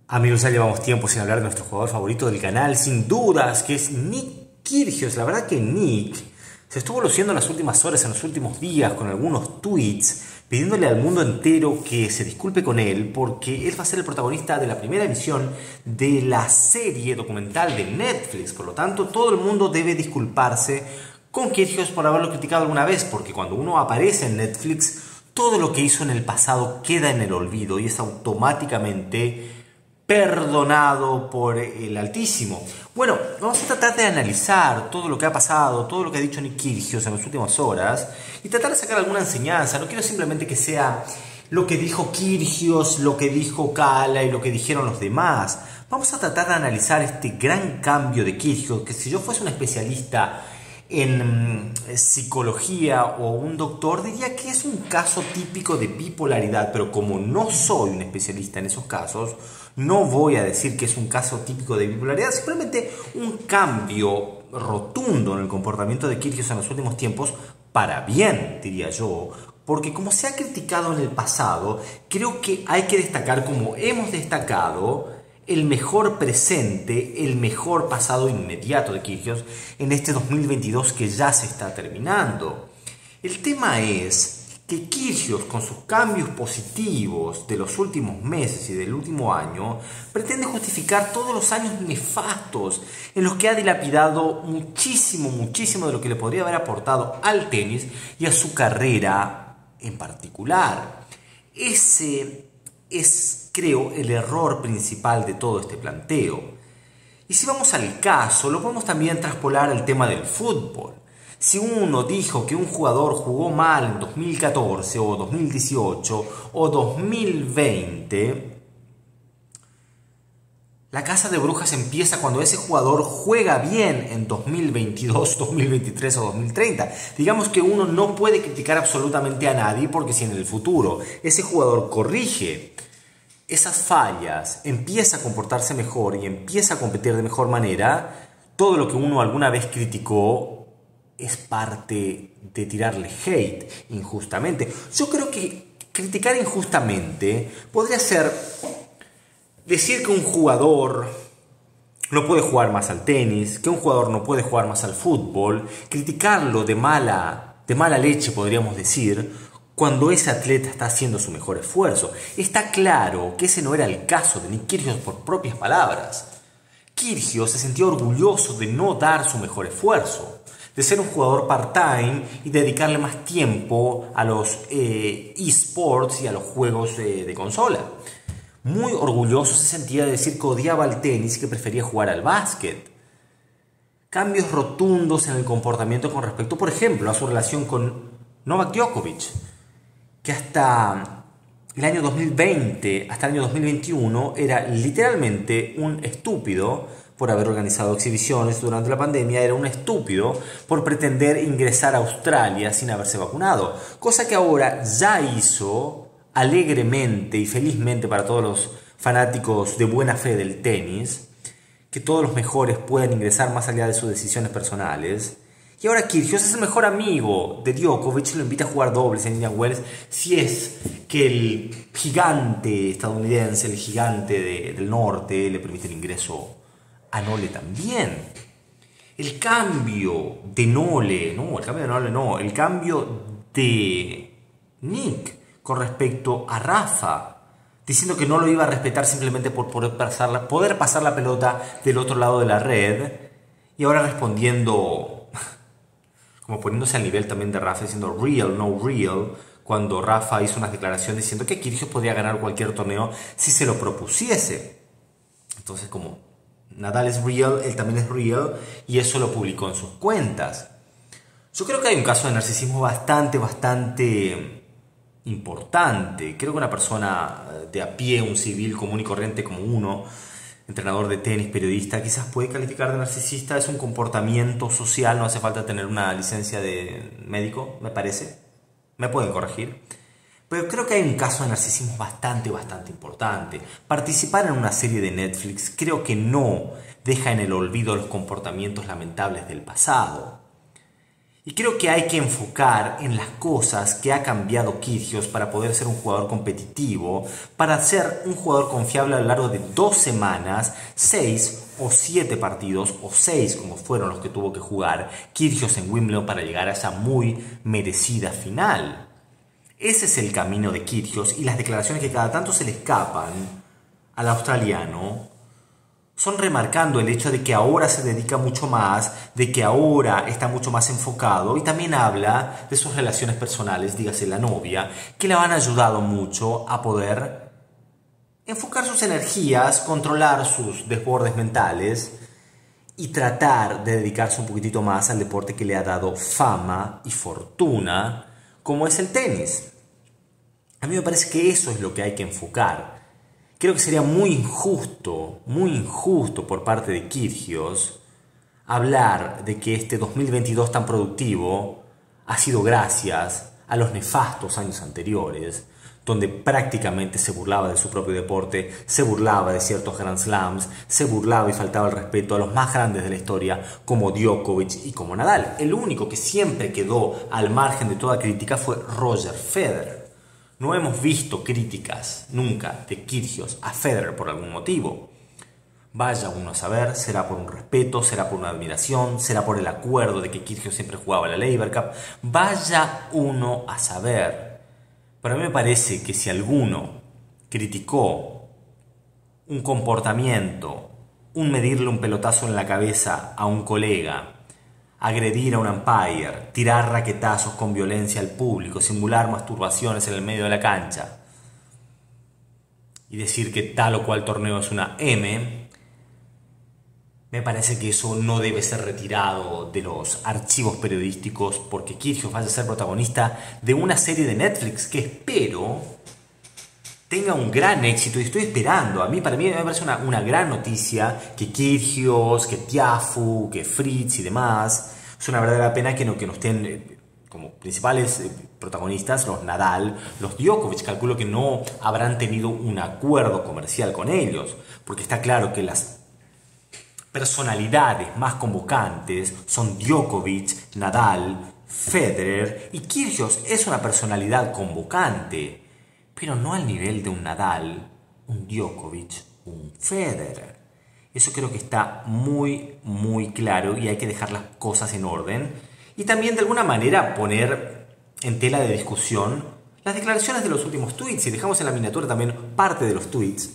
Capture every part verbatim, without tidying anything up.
Amigos, ya llevamos tiempo sin hablar de nuestro jugador favorito del canal, sin dudas, que es Nick Kyrgios. La verdad que Nick se estuvo luciendo en las últimas horas, en los últimos días, con algunos tweets, pidiéndole al mundo entero que se disculpe con él, porque él va a ser el protagonista de la primera emisión de la serie documental de Netflix. Por lo tanto, todo el mundo debe disculparse con Kyrgios por haberlo criticado alguna vez, porque cuando uno aparece en Netflix, todo lo que hizo en el pasado queda en el olvido y es automáticamente perdonado por el Altísimo. Bueno, vamos a tratar de analizar todo lo que ha pasado, todo lo que ha dicho Nick Kyrgios en las últimas horas y tratar de sacar alguna enseñanza. No quiero simplemente que sea lo que dijo Kyrgios, lo que dijo Kala y lo que dijeron los demás. Vamos a tratar de analizar este gran cambio de Kyrgios, que si yo fuese un especialista en psicología o un doctor diría que es un caso típico de bipolaridad, pero como no soy un especialista en esos casos, no voy a decir que es un caso típico de bipolaridad, simplemente un cambio rotundo en el comportamiento de Kyrgios en los últimos tiempos, para bien, diría yo, porque como se ha criticado en el pasado, creo que hay que destacar, como hemos destacado, el mejor presente, el mejor pasado inmediato de Kyrgios en este dos mil veintidós que ya se está terminando. El tema es que Kyrgios, con sus cambios positivos de los últimos meses y del último año, pretende justificar todos los años nefastos en los que ha dilapidado muchísimo, muchísimo de lo que le podría haber aportado al tenis y a su carrera en particular. Ese es, creo, el error principal de todo este planteo. Y si vamos al caso, lo podemos también traspolar al tema del fútbol. Si uno dijo que un jugador jugó mal en dos mil catorce o dos mil dieciocho o dos mil veinte, la casa de brujas empieza cuando ese jugador juega bien en dos mil veintidós, dos mil veintitrés o dos mil treinta. Digamos que uno no puede criticar absolutamente a nadie, porque si en el futuro ese jugador corrige esas fallas, empieza a comportarse mejor y empieza a competir de mejor manera, todo lo que uno alguna vez criticó es parte de tirarle hate injustamente. Yo creo que criticar injustamente podría ser decir que un jugador no puede jugar más al tenis, que un jugador no puede jugar más al fútbol, criticarlo de mala, de mala leche, podríamos decir, cuando ese atleta está haciendo su mejor esfuerzo. Está claro que ese no era el caso de Nick Kyrgios por propias palabras. Kyrgios se sentía orgulloso de no dar su mejor esfuerzo, de ser un jugador part-time y dedicarle más tiempo a los eh, eSports y a los juegos eh, de consola. Muy orgulloso se sentía de decir que odiaba el tenis y que prefería jugar al básquet. Cambios rotundos en el comportamiento con respecto, por ejemplo, a su relación con Novak Djokovic, que hasta el año dos mil veinte, hasta el año dos mil veintiuno, era literalmente un estúpido por haber organizado exhibiciones durante la pandemia, era un estúpido por pretender ingresar a Australia sin haberse vacunado, cosa que ahora ya hizo alegremente y felizmente para todos los fanáticos de buena fe del tenis, que todos los mejores puedan ingresar más allá de sus decisiones personales. Y ahora Kyrgios es el mejor amigo de Djokovic y lo invita a jugar dobles en Indian Wells, si es que el gigante estadounidense, el gigante de, del norte, le permite el ingreso a Nole también. El cambio de Nole, no, el cambio de Nole no, el cambio de Nick con respecto a Rafa, diciendo que no lo iba a respetar simplemente por poder pasar la, poder pasar la pelota del otro lado de la red, y ahora respondiendo, como poniéndose al nivel también de Rafa, diciendo real, no real, cuando Rafa hizo unas declaraciones diciendo que Kyrgios podría ganar cualquier torneo si se lo propusiese. Entonces, como Nadal es real, él también es real, y eso lo publicó en sus cuentas. Yo creo que hay un caso de narcisismo bastante, bastante importante. Creo que una persona de a pie, un civil común y corriente como uno, entrenador de tenis, periodista, quizás puede calificar de narcisista. Es un comportamiento social, no hace falta tener una licencia de médico, me parece. Me pueden corregir. Pero creo que hay un caso de narcisismo bastante, bastante importante. Participar en una serie de Netflix creo que no deja en el olvido los comportamientos lamentables del pasado. Y creo que hay que enfocar en las cosas que ha cambiado Kyrgios para poder ser un jugador competitivo, para ser un jugador confiable a lo largo de dos semanas, seis o siete partidos, o seis como fueron los que tuvo que jugar Kyrgios en Wimbledon para llegar a esa muy merecida final. Ese es el camino de Kyrgios, y las declaraciones que cada tanto se le escapan al australiano son remarcando el hecho de que ahora se dedica mucho más, de que ahora está mucho más enfocado, y también habla de sus relaciones personales, dígase la novia, que le han ayudado mucho a poder enfocar sus energías, controlar sus desbordes mentales y tratar de dedicarse un poquitito más al deporte que le ha dado fama y fortuna, como es el tenis. A mí me parece que eso es lo que hay que enfocar. Creo que sería muy injusto, muy injusto por parte de Kyrgios hablar de que este dos mil veintidós tan productivo ha sido gracias a los nefastos años anteriores, donde prácticamente se burlaba de su propio deporte, se burlaba de ciertos Grand Slams, se burlaba y faltaba el respeto a los más grandes de la historia como Djokovic y como Nadal. El único que siempre quedó al margen de toda crítica fue Roger Federer. No hemos visto críticas nunca de Kyrgios a Federer por algún motivo. Vaya uno a saber, será por un respeto, será por una admiración, será por el acuerdo de que Kyrgios siempre jugaba la Laver Cup. Vaya uno a saber. Pero a mí me parece que si alguno criticó un comportamiento, un medirle un pelotazo en la cabeza a un colega, agredir a un umpire, tirar raquetazos con violencia al público, simular masturbaciones en el medio de la cancha y decir que tal o cual torneo es una M, me parece que eso no debe ser retirado de los archivos periodísticos, porque Kyrgios vaya a ser protagonista de una serie de Netflix que espero tenga un gran éxito, y estoy esperando. A mí, para mí me parece una, una gran noticia que Kyrgios, que Tiafoe, que Fritz y demás. Es una verdadera pena que no, que no estén eh, como principales eh, protagonistas los Nadal, los Djokovic. Calculo que no habrán tenido un acuerdo comercial con ellos, porque está claro que las personalidades más convocantes son Djokovic, Nadal, Federer, y Kyrgios es una personalidad convocante, pero no al nivel de un Nadal, un Djokovic, un Federer. Eso creo que está muy, muy claro, y hay que dejar las cosas en orden. Y también de alguna manera poner en tela de discusión las declaraciones de los últimos tweets. Y dejamos en la miniatura también parte de los tweets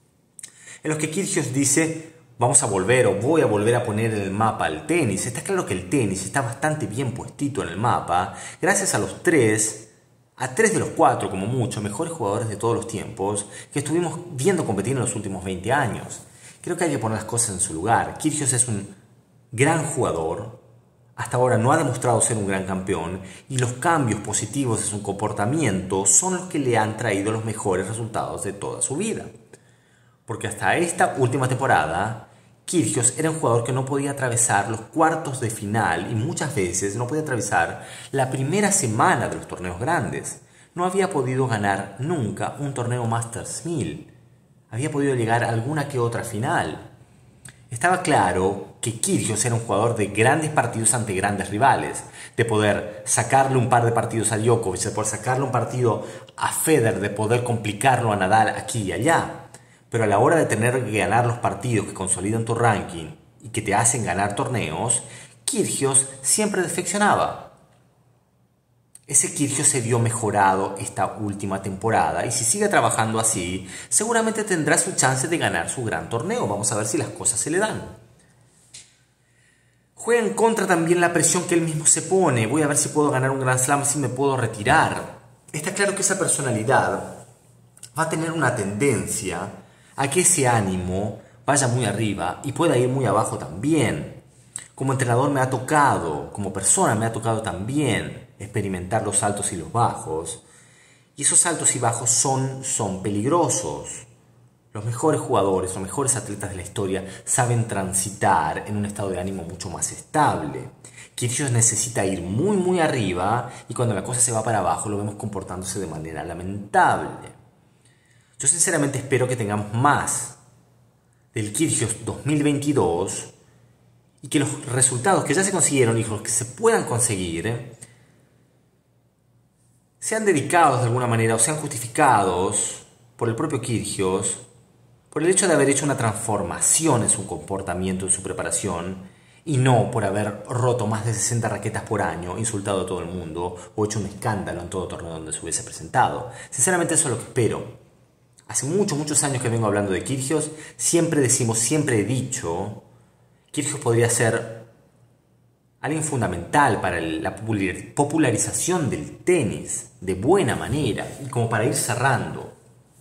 en los que Kyrgios dice: vamos a volver, o voy a volver a poner en el mapa el tenis. Está claro que el tenis está bastante bien puestito en el mapa, gracias a los tres... a tres de los cuatro, como mucho, mejores jugadores de todos los tiempos que estuvimos viendo competir en los últimos veinte años. Creo que hay que poner las cosas en su lugar. Kyrgios es un gran jugador, hasta ahora no ha demostrado ser un gran campeón, y los cambios positivos de su comportamiento son los que le han traído los mejores resultados de toda su vida. Porque hasta esta última temporada, Kyrgios era un jugador que no podía atravesar los cuartos de final, y muchas veces no podía atravesar la primera semana de los torneos grandes. No había podido ganar nunca un torneo Masters mil. Había podido llegar a alguna que otra final. Estaba claro que Kyrgios era un jugador de grandes partidos ante grandes rivales, de poder sacarle un par de partidos a Djokovic, de poder sacarle un partido a Federer, de poder complicarlo a Nadal aquí y allá. Pero a la hora de tener que ganar los partidos que consolidan tu ranking y que te hacen ganar torneos, Kyrgios siempre defeccionaba. Ese Kyrgios se vio mejorado esta última temporada, y si sigue trabajando así, seguramente tendrá su chance de ganar su gran torneo. Vamos a ver si las cosas se le dan. Juega en contra también la presión que él mismo se pone. Voy a ver si puedo ganar un Grand Slam, si me puedo retirar. Está claro que esa personalidad va a tener una tendencia a que ese ánimo vaya muy arriba y pueda ir muy abajo también. Como entrenador me ha tocado, como persona me ha tocado también experimentar los altos y los bajos. Y esos altos y bajos son, son peligrosos. Los mejores jugadores, los mejores atletas de la historia saben transitar en un estado de ánimo mucho más estable. Kyrgios necesita ir muy muy arriba, y cuando la cosa se va para abajo lo vemos comportándose de manera lamentable. Yo sinceramente espero que tengamos más del Kyrgios dos mil veintidós, y que los resultados que ya se consiguieron y los que se puedan conseguir sean dedicados de alguna manera o sean justificados por el propio Kyrgios, por el hecho de haber hecho una transformación en su comportamiento, en su preparación, y no por haber roto más de sesenta raquetas por año, insultado a todo el mundo o hecho un escándalo en todo torneo donde se hubiese presentado. Sinceramente eso es lo que espero. Hace muchos, muchos años que vengo hablando de Kyrgios, siempre decimos, siempre he dicho, Kyrgios podría ser alguien fundamental para la popularización del tenis de buena manera. Y como para ir cerrando,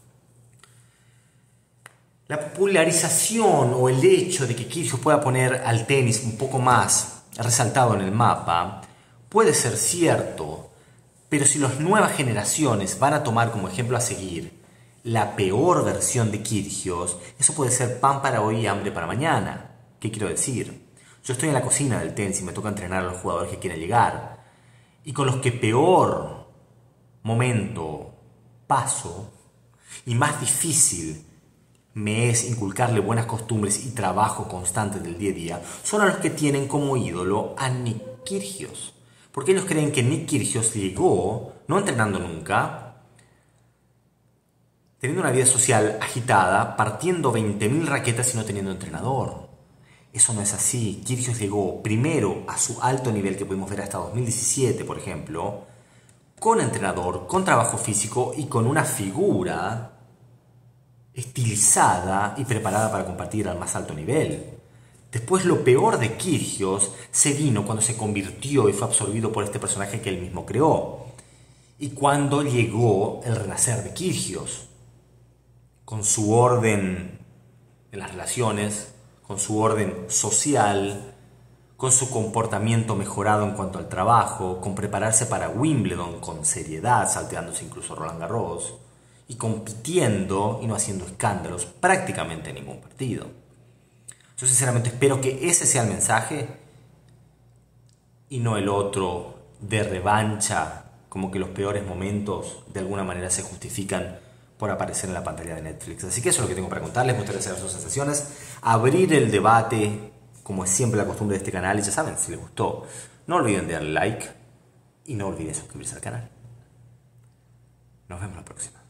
la popularización o el hecho de que Kyrgios pueda poner al tenis un poco más resaltado en el mapa puede ser cierto, pero si las nuevas generaciones van a tomar como ejemplo a seguir la peor versión de Kyrgios, eso puede ser pan para hoy y hambre para mañana. ¿Qué quiero decir? Yo estoy en la cocina del tenis y me toca entrenar a los jugadores que quieren llegar. Y con los que peor momento paso y más difícil me es inculcarle buenas costumbres y trabajo constante del día a día, son a los que tienen como ídolo a Nick Kyrgios. Porque ellos creen que Nick Kyrgios llegó, no entrenando nunca, teniendo una vida social agitada, partiendo veinte mil raquetas y no teniendo entrenador. Eso no es así. Kyrgios llegó primero a su alto nivel que pudimos ver hasta dos mil diecisiete, por ejemplo, con entrenador, con trabajo físico y con una figura estilizada y preparada para competir al más alto nivel. Después lo peor de Kyrgios se vino cuando se convirtió y fue absorbido por este personaje que él mismo creó. Y cuando llegó el renacer de Kyrgios, con su orden en las relaciones, con su orden social, con su comportamiento mejorado en cuanto al trabajo, con prepararse para Wimbledon con seriedad, salteándose incluso Roland Garros, y compitiendo y no haciendo escándalos prácticamente en ningún partido. Yo sinceramente espero que ese sea el mensaje y no el otro de revancha, como que los peores momentos de alguna manera se justifican por aparecer en la pantalla de Netflix. Así que eso es lo que tengo para contarles, me gustaría saber sus sensaciones, abrir el debate, como es siempre la costumbre de este canal, y ya saben, si les gustó, no olviden darle like y no olviden suscribirse al canal. Nos vemos la próxima.